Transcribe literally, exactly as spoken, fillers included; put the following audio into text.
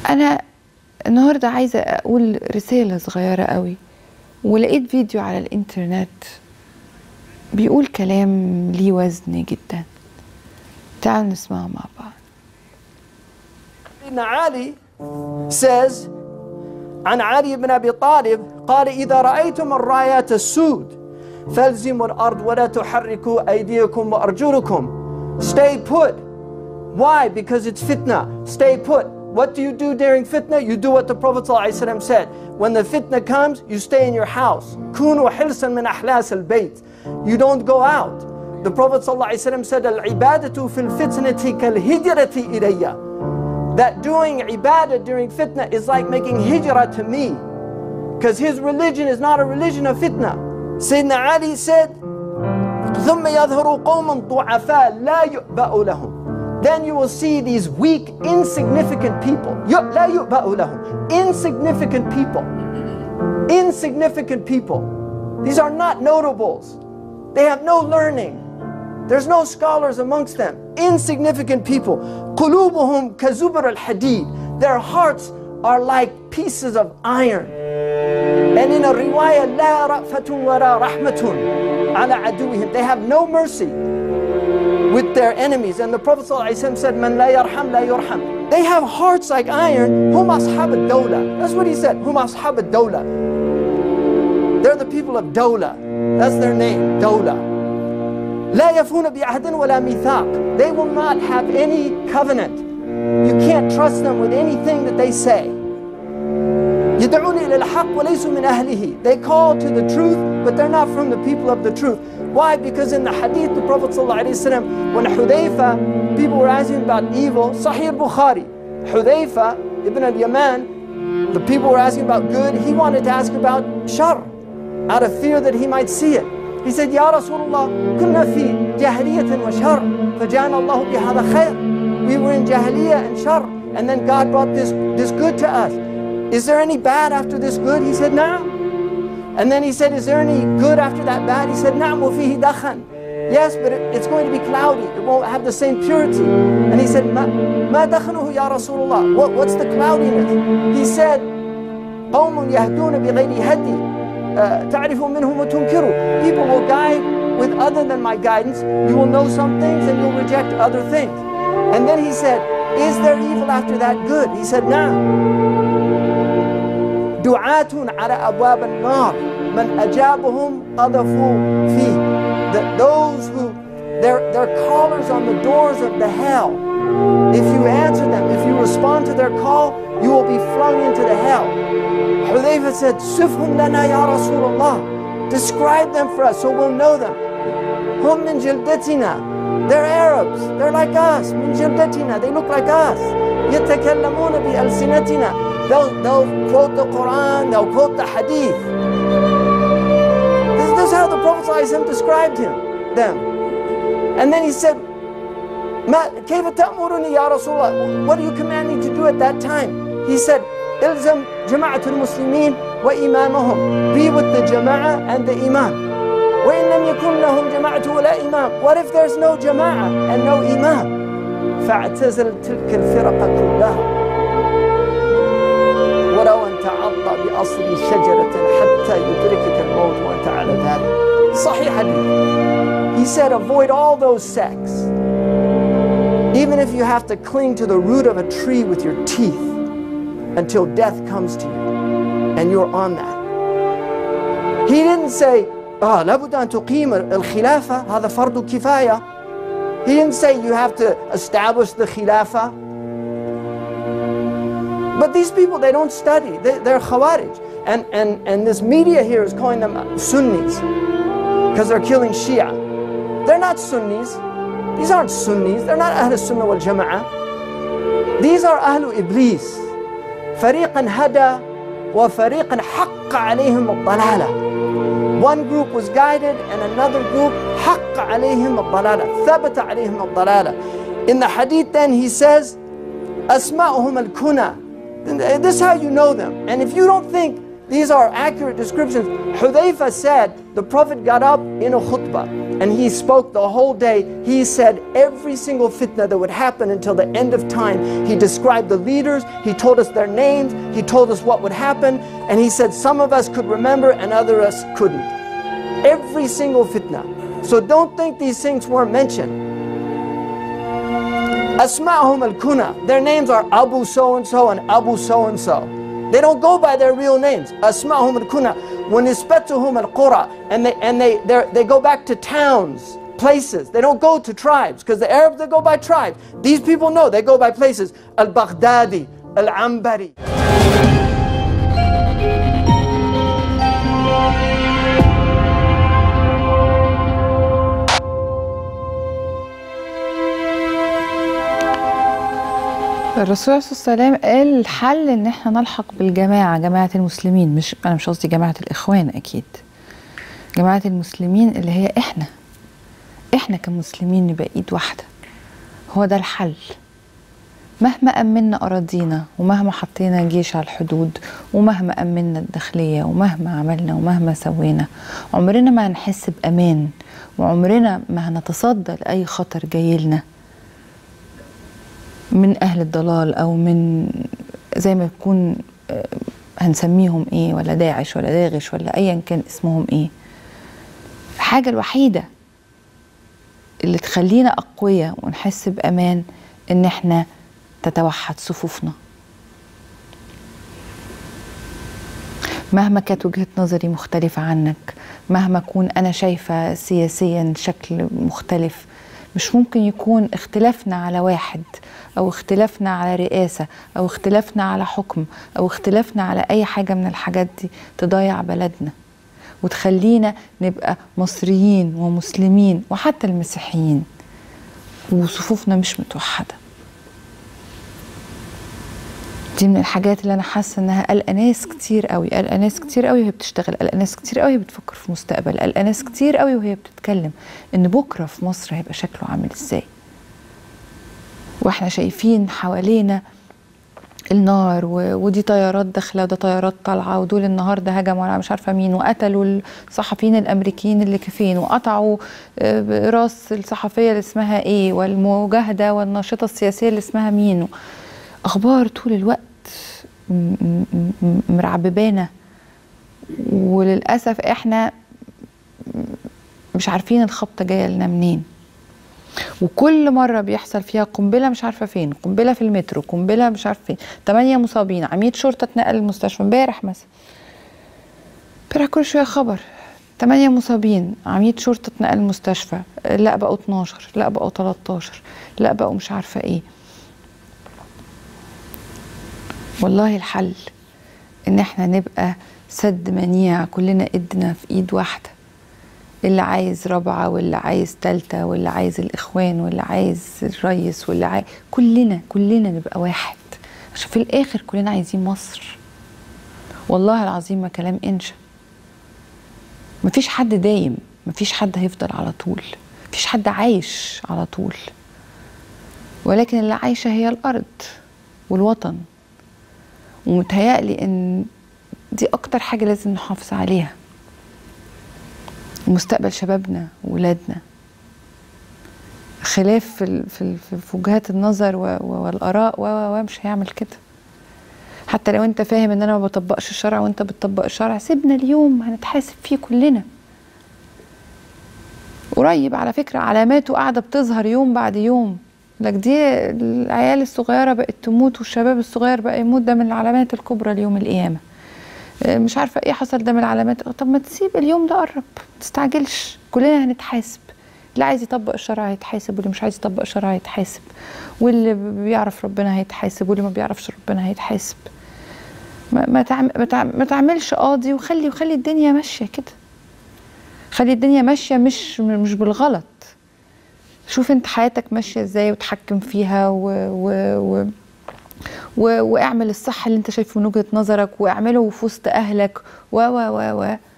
أنا النهاردة عايزة أقول رسالة صغيرة قوي، ولقيت فيديو على الإنترنت بيقول كلام ليه وزن جدا. تعالوا نسمعه مع بعض. إن علي says عن علي بن أبي طالب قال: إذا رأيتم الرايات السود فالزموا الأرض ولا تحركوا أيديكم وأرجلكم. Stay put. Why? Because it's fitna. Stay put. What do you do during fitna? You do what the Prophet ﷺ said. When the fitna comes, you stay in your house. كونوا حرصا من أحلاس البيت. You don't go out. The Prophet ﷺ said, العبادة في الفتنة كالهجرة إليّ. That doing ibadah during fitna is like making hijrah to me. Because his religion is not a religion of fitna. Sayyidina Ali said, ثم يظهر قوم ضعفاء لا يؤبأ لهم. Then you will see these weak, insignificant people. لا يؤبأ لهم. Insignificant people. Insignificant people. These are not notables. They have no learning. There's no scholars amongst them. Insignificant people. قلوبهم كزبر الحديد. Their hearts are like pieces of iron. And in a riwayah, لا رأفة ولا رحمة على عدوهم. They have no mercy with their enemies. And the Prophet ﷺ said, من لا يرحم لا يرحم. They have hearts like iron. هم أصحاب الدولة. That's what he said. هم أصحاب الدولة. They're the people of Dawla. That's their name, Dawla. لا يفون بعهد ولا ميثاق. They will not have any covenant. You can't trust them with anything that they say. يدعون إلى الحق وليسوا من أهله. They call to the truth, but they're not from the people of the truth. Why? Because in the hadith, the Prophet ﷺ, when Hudayfa, people were asking about evil, Sahih Bukhari, Hudayfa ibn al-Yaman, the people were asking about good, he wanted to ask about shar, out of fear that he might see it. He said, Ya Rasulullah, كنا في جاهلية وشر فجاءنا الله بهذا خير. We were in jahiliyyah and shar, and then God brought this, this good to us. Is there any bad after this good? He said, no. And then he said, is there any good after that bad? He said, نعم وفيه دخن. Yes, but it, it's going to be cloudy. It won't have the same purity. And he said, ما, ما دخنه يا Rasulullah. What, what's the cloudiness? He said, قوم يهدون بغير هدي. تعرف منهم وتنكروا. People will guide with other than my guidance. You will know some things and you'll reject other things. And then he said, is there evil after that good? He said, نعم. دعاة على أبواب النار من أجابهم قذفوا فيه. Those who, they're, they're callers on the doors of the hell. If you answer them, if you respond to their call, you will be flung into the hell. Hudayfa said, Sifhum lana ya Rasulullah. Describe them for us so we'll know them. Hum min jildatina. They're Arabs. They're like us. Min jildatina. They look like us. Yatakallamuna bi alsinatina. They'll, they'll quote the Quran, they'll quote the Hadith. This, this is how the Prophet ﷺ described him, them. And then he said, Ma, كيف تأمرني يا Rasulullah? What do you command me to do at that time? He said, إلزم جماعة المسلمين وإمامهم. Be with the jama'ah and the imam. وإن لم يكن لهم جماعة ولا إمام. What if there's no jama'ah and no imam? فاعتزل تلك الفرق كلها. ولو أن تعضى بأصل شجرة حتى يدركك الموت وأنت على ذلك. صحيح hadith. He said, avoid all those sects. Even if you have to cling to the root of a tree with your teeth until death comes to you and you're on that. He didn't say, ah, لابد أن تقيم الخلافة هذا فرض كفاية. He didn't say you have to establish the khilafah. But these people, they don't study. They, they're Khawarij. And, and, and this media here is calling them Sunnis because they're killing Shia. They're not Sunnis. These aren't Sunnis. They're not Ahl Sunnah wal Jama'ah. These are Ahlu Iblis. فريقا هدى وفريقا حق عليهم الضلالة. One group was guided and another group حق عليهم الضلالة. ثبت عليهم الضلالة. In the hadith then he says, أسماؤهم الكنى. This is how you know them. And if you don't think these are accurate descriptions, Hudayfa said the Prophet got up in a khutbah and he spoke the whole day. He said every single fitna that would happen until the end of time. He described the leaders, he told us their names, he told us what would happen, and he said some of us could remember and other us couldn't. Every single fitna. So don't think these things weren't mentioned. Asma'hum al-kuna. Their names are Abu so-and-so and Abu so-and-so. They don't go by their real names. Asma'hum al-kuna. وَنِسْبَتُهُمْ al-qura. And they and they they go back to towns, places. They don't go to tribes, because the Arabs, they go by tribes. These people know, they go by places. Al-Baghdadi, Al-Ambari. الرسول عليه الصلاة والسلام قال الحل ان احنا نلحق بالجماعة، جماعة المسلمين. مش انا مش قصدي جماعة الاخوان، اكيد جماعة المسلمين اللي هي احنا احنا كمسلمين نبقى ايد واحدة. هو ده الحل. مهما امنا اراضينا، ومهما حطينا جيش على الحدود، ومهما امنا الداخلية، ومهما عملنا ومهما سوينا، عمرنا ما هنحس بامان، وعمرنا ما هنتصدى لاي خطر جاي لنا من أهل الضلال، أو من زي ما يكون هنسميهم إيه، ولا داعش ولا داغش ولا أيا كان اسمهم إيه. الحاجة الوحيدة اللي تخلينا أقوياء ونحس بأمان إن إحنا تتوحد صفوفنا. مهما كانت وجهة نظري مختلفة عنك، مهما أكون أنا شايفة سياسيا شكل مختلف، مش ممكن يكون اختلافنا على واحد، أو اختلافنا على رئاسة، أو اختلافنا على حكم، أو اختلافنا على أي حاجة من الحاجات دي تضيع بلدنا وتخلينا نبقى مصريين ومسلمين وحتى المسيحيين وصفوفنا مش متوحدة. دي من الحاجات اللي أنا حاسة إنها قلقة ناس كتير قوي، قلقة ناس كتير قوي وهي بتشتغل، قلقة ناس كتير قوي بتفكر في مستقبل، قلقة ناس كتير قوي وهي بتتكلم إن بكرة في مصر هيبقى شكله عامل إزاي. واحنا شايفين حوالينا النار، ودي طيارات داخله وده طيارات طالعه، ودول النهارده هجموا على مش عارفه مين، وقتلوا الصحفيين الامريكيين اللي كفين، وقطعوا راس الصحفيه اللي اسمها ايه، والمجاهده والناشطه السياسيه اللي اسمها مين. اخبار طول الوقت مرعببانا، وللاسف احنا مش عارفين الخبطه جايه لنا منين. وكل مرة بيحصل فيها قنبلة مش عارفة فين، قنبلة في المترو، قنبلة مش عارفة فين، ثمانية مصابين، عميد شرطة اتنقل المستشفى امبارح مثلا. امبارح كل شوية خبر ثمانية مصابين، عميد شرطة اتنقل المستشفى، لا بقوا اتناشر، لا بقوا تلتاشر، لا بقوا مش عارفة ايه. والله الحل ان احنا نبقى سد منيع، كلنا ايدنا في ايد واحدة. اللي عايز رابعة، واللي عايز تالتة، واللي عايز الإخوان، واللي عايز الرئيس، واللي عايز كلنا كلنا نبقى واحد، عشان في الآخر كلنا عايزين مصر. والله العظيم ما كلام إنشا. مفيش حد دايم، مفيش حد هيفضل على طول، مفيش حد عايش على طول، ولكن اللي عايشة هي الأرض والوطن. ومتهيألي إن دي أكتر حاجة لازم نحافظ عليها، مستقبل شبابنا وولادنا. خلاف في في في وجهات النظر والاراء و مش هيعمل كده. حتى لو انت فاهم ان انا ما بطبقش الشرع وانت بتطبق الشرع، سيبنا اليوم هنتحاسب فيه كلنا. قريب على فكره علاماته قاعده بتظهر يوم بعد يوم، لك دي العيال الصغيره بقت تموت والشباب الصغير بقى يموت، ده من العلامات الكبرى ليوم القيامه. مش عارفه ايه حصل، ده من العلامات. طب ما تسيب اليوم ده قرب، ما تستعجلش، كلنا هنتحاسب. اللي عايز يطبق الشرع هيتحاسب، واللي مش عايز يطبق الشرع هيتحاسب، واللي بيعرف ربنا هيتحاسب، واللي ما بيعرفش ربنا هيتحاسب. ما ما, تعم ما, تعم ما تعملش قاضي، وخلي وخلي الدنيا ماشيه كده. خلي الدنيا ماشيه مش مش بالغلط. شوف انت حياتك ماشيه ازاي وتحكم فيها، و, و, و واعمل الصح اللي انت شايفه من وجهة نظرك، واعمله في وسط اهلك و و و